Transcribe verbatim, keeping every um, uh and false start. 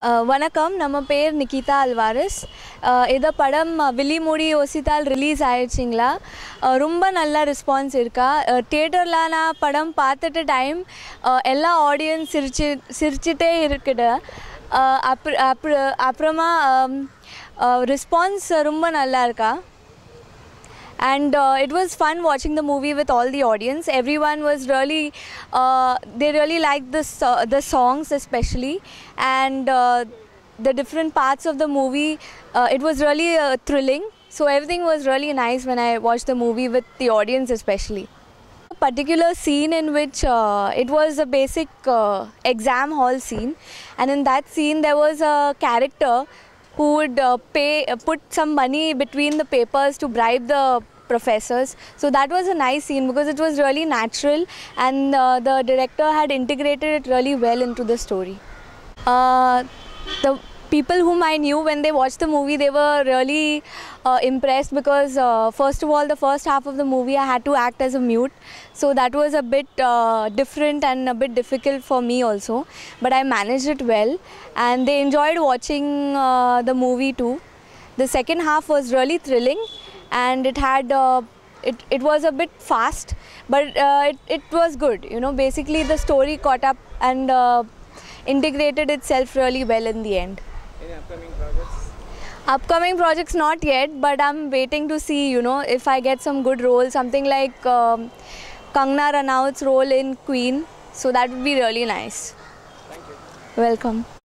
வணக்கம், நம்ம பேர் நிகிதா அல்வாரிஸ். இந்த படம் வில்லி மூடி யோசித்தால் ரிலீஸ் ஆயிடுச்சிங்களா? ரொம்ப நல்ல ரெஸ்பான்ஸ் இருக்கா. தியேட்டரில் நான் படம் பார்த்துட்டு டைம் எல்லா ஆடியன்ஸ் சிரிச்சு சிரிச்சிட்டே இருக்குது. அப்புற அப்புற அப்புறமா ரெஸ்பான்ஸ் ரொம்ப நல்லா இருக்கா. And uh, it was fun watching the movie with all the audience. Everyone was really, uh, they really liked the, uh, the songs especially, and uh, the different parts of the movie. Uh, it was really uh, thrilling. So everything was really nice when I watched the movie with the audience especially. A particular scene in which uh, it was a basic uh, exam hall scene, and in that scene there was a character who would uh, pay, uh, put some money between the papers to bribe the professors. So that was a nice scene because it was really natural, and uh, the director had integrated it really well into the story. Uh, the people whom I knew, when they watched the movie, they were really uh, impressed because uh, first of all, the first half of the movie I had to act as a mute, so that was a bit uh, different and a bit difficult for me also, but I managed it well, and they enjoyed watching uh, the movie too. The second half was really thrilling, and it had uh, it, it was a bit fast, but uh, it, it was good. You know, basically the story caught up and uh, integrated itself really well in the end. Any upcoming projects? Upcoming projects not yet, but I'm waiting to see, you know, if I get some good role, something like um, Kangana Ranaut's role in Queen. So that would be really nice. Thank you. Welcome.